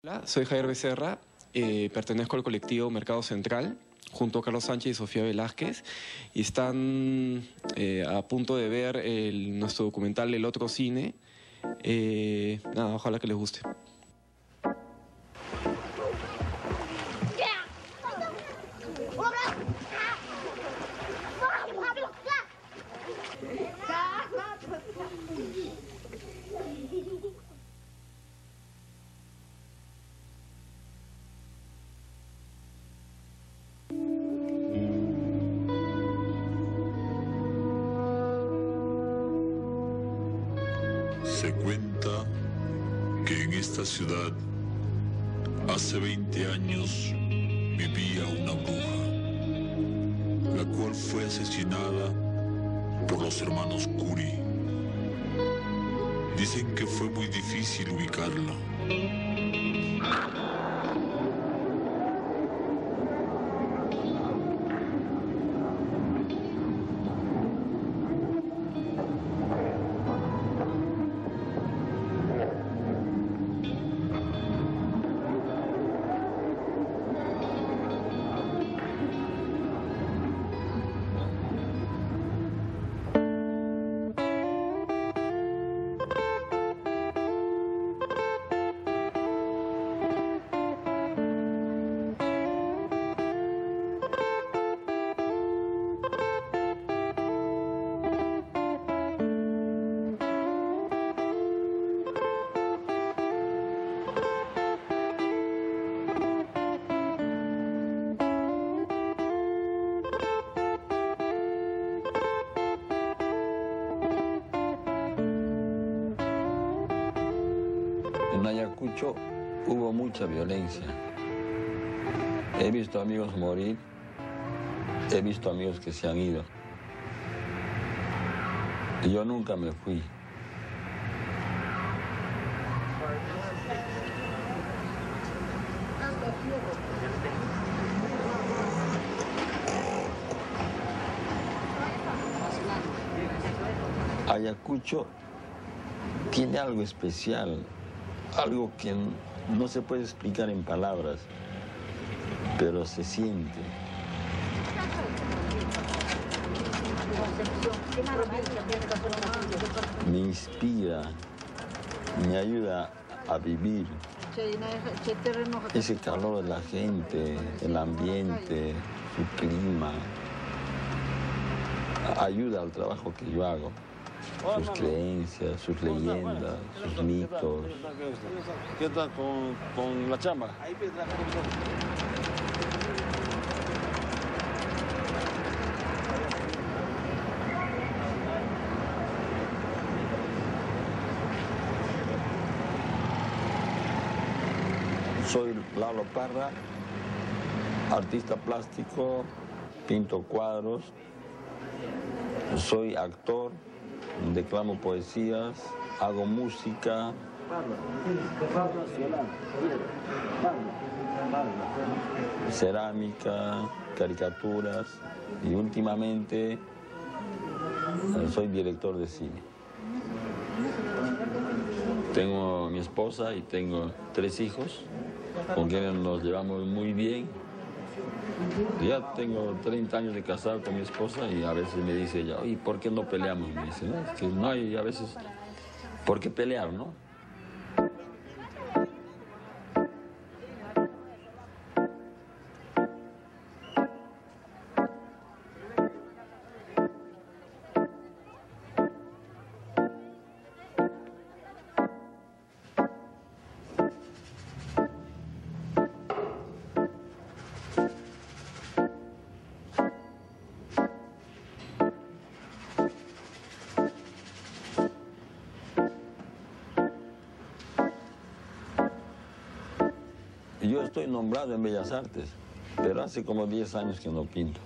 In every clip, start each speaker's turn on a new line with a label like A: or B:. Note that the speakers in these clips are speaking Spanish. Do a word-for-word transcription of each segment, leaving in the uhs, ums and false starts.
A: Hola, soy Javier Becerra, eh, pertenezco al colectivo Mercado Central, junto a Carlos Sánchez y Sofía Velázquez, y están eh, a punto de ver el, nuestro documental El Otro Cine. Eh, nada, ojalá que les guste.
B: Se cuenta que en esta ciudad, hace veinte años, vivía una bruja, la cual fue asesinada por los hermanos Curie. Dicen que fue muy difícil ubicarla.
C: En Ayacucho hubo mucha violencia. He visto amigos morir, he visto amigos que se han ido. Y yo nunca me fui. Ayacucho tiene algo especial, algo que no se puede explicar en palabras, pero se siente. Me inspira, me ayuda a vivir. Ese calor de la gente, el ambiente, su clima, ayuda al trabajo que yo hago. Sus creencias, sus leyendas, sus mitos.
D: ¿Qué tal con, con la chamba?
C: Soy Lalo Parra, artista plástico, pinto cuadros, soy actor, declamo poesías, hago música. Cerámica, caricaturas y últimamente soy director de cine. Tengo a mi esposa y tengo tres hijos con quienes nos llevamos muy bien. Ya tengo treinta años de casado con mi esposa y a veces me dice ella, oye, ¿por qué no peleamos? Me dice, ¿no? Es que no hay a veces por qué pelear, ¿no? Yo estoy nombrado en Bellas Artes, pero hace como diez años que no pinto.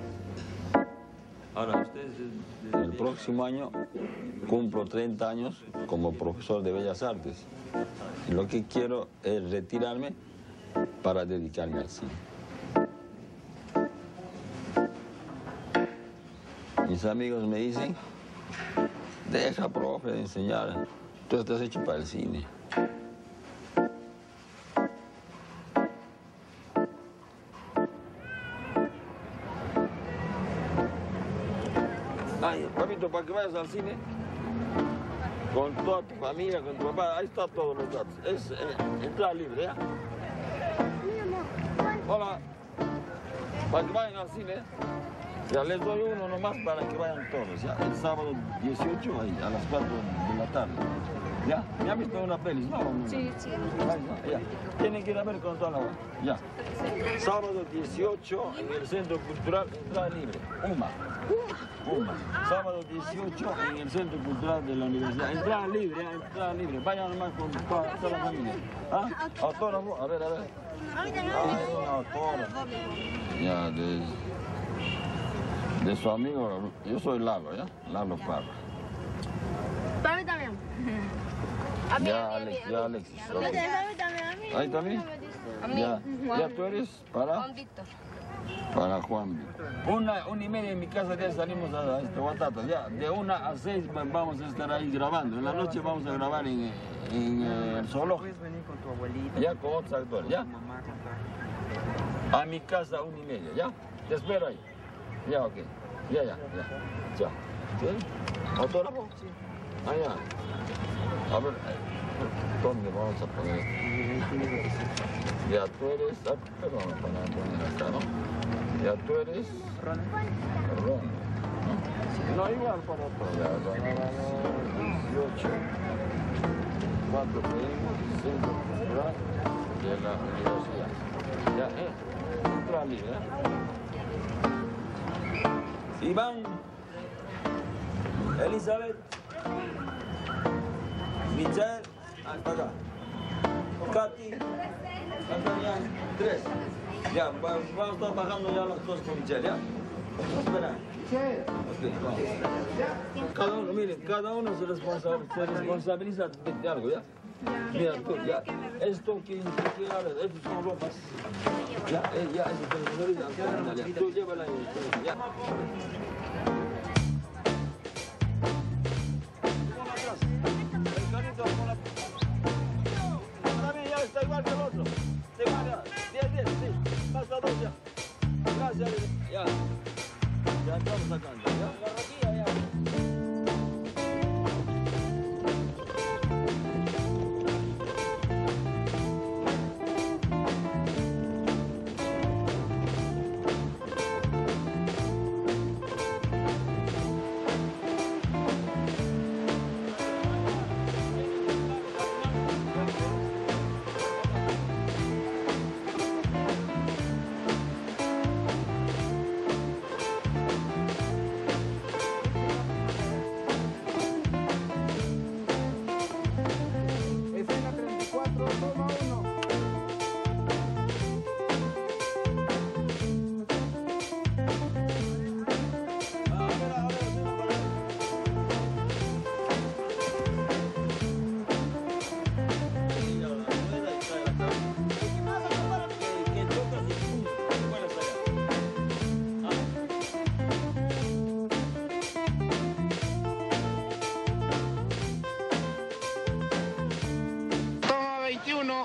C: Ahora, ustedes... El próximo año cumplo treinta años como profesor de Bellas Artes. Y lo que quiero es retirarme para dedicarme al cine. Mis amigos me dicen, deja, profe, de enseñar. Tú estás hecho para el cine. invito para que vayas al cine con toda tu familia, con tu papá. Ahí está todos los datos. Es eh, entrada libre, ¿ya? Hola. Para que vayan al cine. Ya les doy uno nomás para que vayan todos, ¿ya? El sábado dieciocho, ahí, a las cuatro de la tarde. ¿Ya? ¿Ya han visto una peli? ¿No?
E: Sí, sí.
C: Ya. Tienen que ir a ver con toda la hora. Ya. Sábado dieciocho en el Centro Cultural, entrada libre. Uma. Uma. Sábado dieciocho en el Centro Cultural de la Universidad. Entrada libre, entrada libre. Vayan nomás con toda, toda la familia. ¿Ah? Autógrafo. A ver, a ver. Ah, es un autógrafo. Ya, de, de su amigo. Yo soy Lalo, ¿ya? Lalo Parra.
E: Para mí también. A mí,
C: Ya,
E: a mí,
C: Alex,
E: a mí,
C: ya, Alexis.
E: a mí.
C: Ok.
E: También, a mí también, a mí.
C: ¿Ahí también?
E: A mí.
C: Ya,
E: Juan.
C: ya tú eres para,
E: Juan Víctor.
C: para Juan. Una, una y media en mi casa ya salimos a, a este Guatata. Ya, de una a seis vamos a estar ahí grabando. En la noche vamos a grabar en, en eh, el zoológico.
F: Puedes venir con tu abuelita.
C: Ya, con otros actores, ¿ya?
F: Tu mamá, con tu-
C: A mi casa una y media, ¿ya? Te espero ahí. Ya, ok. Ya, ya, ya. Chao. ¿Sí? ¿Autógrafo? Sí. Ah, ya. A ver, ¿dónde vamos a poner esto? Ya tú eres... Ah, perdón, para poner acá, ¿no? Ya tú eres...
F: Ron.
C: Ron. ¿No? No, igual para otro. Ya, dieciocho. Cuatro pedimos, Centro Cultural de la Universidad. Ya, eh. Entra libre, ¿eh? Iván. Elizabeth. Michelle. Hasta acá. Katy. Hasta ya. Tres. Ya, va- vamos a estar bajando ya las cosas con Michelle, ¿ya? Espera. Ok, vamos. Cada uno, miren, cada uno se, responsa- se responsabiliza de, de algo, ¿ya? Mira, tú, ya. Esto, ¿quién quién habla? Estos son ropas. Ya, eh, ya, eso te responsabiliza. Ya, tú llévala ahí, ya. Está igual que el otro. Está igual, ya. diez, diez, sí. Basta dos ya. Gracias, ya. Ya estamos sacando, ya. La raquilla, ya.
F: Escena treinta y cuatro, toma uno.
C: A ver, a ver,
F: Toma veintiuno.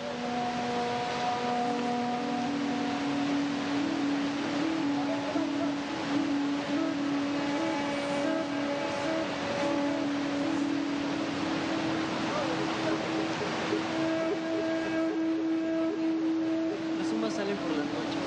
G: Las zumbas salen por las noches.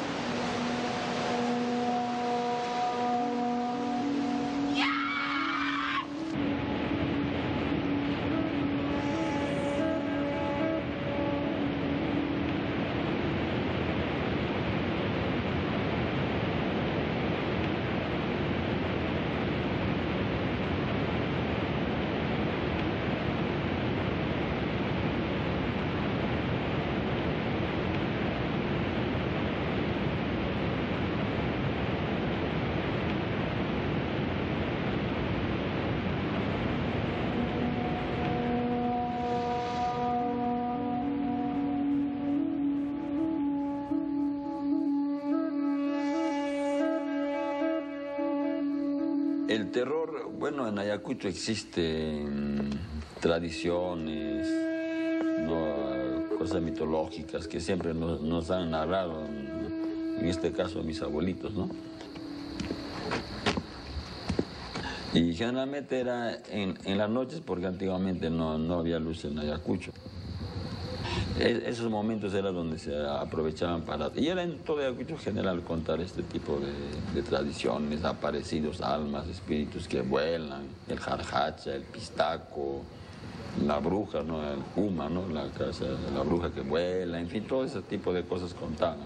C: El terror, bueno, en Ayacucho existen tradiciones, ¿no? Cosas mitológicas que siempre nos, nos han narrado, en este caso mis abuelitos, ¿no? Y generalmente era en, en las noches porque antiguamente no, no había luz en Ayacucho. Es, esos momentos eran donde se aprovechaban para... Y era en todo Ayacucho general contar este tipo de, de tradiciones, aparecidos, almas, espíritus que vuelan, el jarjacha, el pistaco, la bruja, ¿no? El Uma, ¿no? La casa, la bruja que vuela, en fin, todo ese tipo de cosas contaban.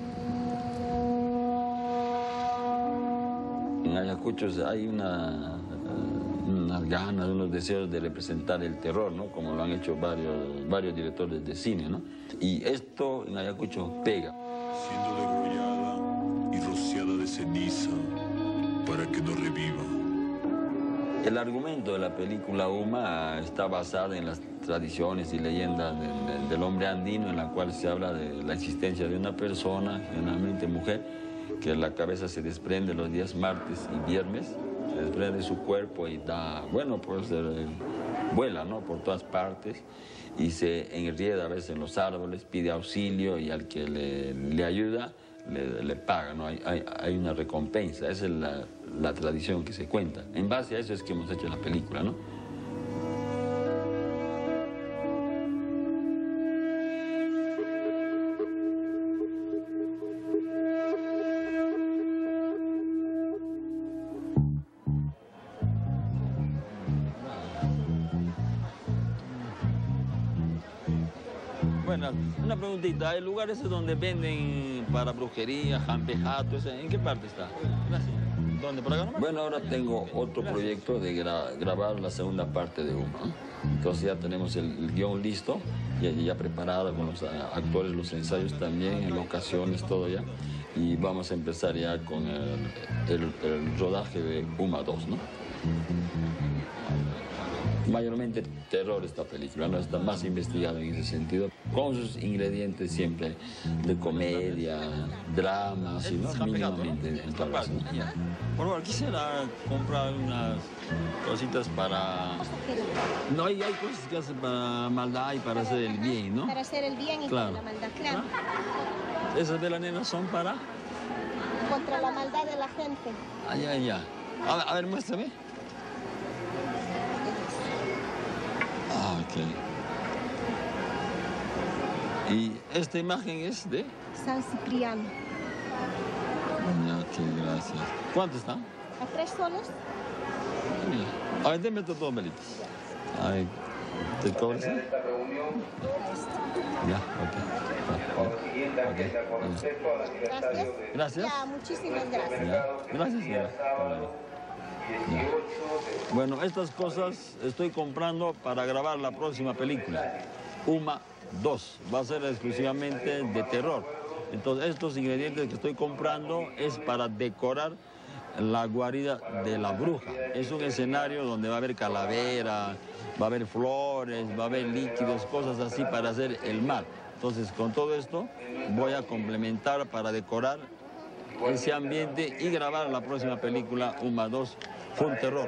C: En Ayacucho hay una, unas ganas, unos deseos de representar el terror, ¿no? Como lo han hecho varios, varios directores de cine, ¿no? Y esto en Ayacucho pega.
B: Siendo degollada y rociada de ceniza para que no reviva.
C: El argumento de la película Uma está basado en las tradiciones y leyendas de, de, del hombre andino, en la cual se habla de la existencia de una persona, generalmente mujer, que la cabeza se desprende los días martes y viernes, se desprende de su cuerpo y da, bueno, pues eh, vuela, ¿no? Por todas partes y se enrieda a veces en los árboles, pide auxilio y al que le, le ayuda le, le paga, ¿no? Hay, hay, hay una recompensa, esa es la, la tradición que se cuenta. En base a eso es que hemos hecho la película, ¿no? Bueno, una preguntita, ¿hay lugares donde venden para brujería, jampejato? ¿En qué parte está? Gracias. ¿Dónde? ¿Por acá nomás? Bueno, ahora tengo otro proyecto de gra grabar la segunda parte de Uma. Entonces ya tenemos el, el guión listo, ya, ya preparado con los actores, los ensayos también, en locaciones, todo ya. Y vamos a empezar ya con el, el, el rodaje de Uma dos, ¿no? Mayormente terror esta película, ¿no? Está más investigada en ese sentido, con sus ingredientes siempre de comedia, drama, así, ¿no? Mínimamente en tal caso. Por favor, quisiera comprar unas cositas para... No, hay, hay cosas que hacen para maldad y para hacer el bien, ¿no?
H: Para hacer el bien y
C: claro.
H: contra la maldad, claro.
C: ¿Ah? ¿Esas de la nena son para?
H: Contra la maldad de la gente.
C: Ah, ya, ya. A ver, a ver, muéstrame. Ah, ok. ¿Y esta imagen es de?
H: San Cipriano.
C: Ya, ok, gracias. ¿Cuánto está?
H: ¿A tres soles?
C: A ver, déme estos dos velitos. Ay, ¿te cobras? Ya, ok. Okay.
H: Gracias.
C: Gracias.
H: Ya, muchísimas gracias.
C: Ya. Gracias, señora. Ya. Bueno, estas cosas estoy comprando para grabar la próxima película, Uma dos. Va a ser exclusivamente de terror. Entonces, estos ingredientes que estoy comprando es para decorar la guarida de la bruja. Es un escenario donde va a haber calavera, va a haber flores, va a haber líquidos, cosas así para hacer el mal. Entonces, con todo esto, voy a complementar para decorar ese ambiente y grabar la próxima película, Uma dos, Full Terror.